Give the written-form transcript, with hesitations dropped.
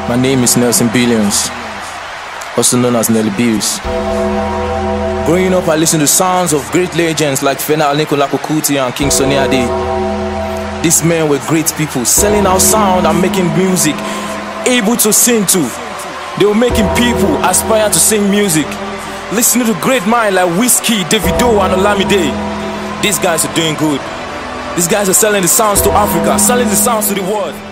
My name is Nellybillz, also known as Nellybillz. Growing up, I listened to sounds of great legends like Fena Nicola Kuti and King Sunny Ade. These men were great people, selling out sound and making music, able to sing too. They were making people aspire to sing music. Listening to great minds like Whiskey, Davido and Olamide. These guys are doing good. These guys are selling the sounds to Africa, selling the sounds to the world.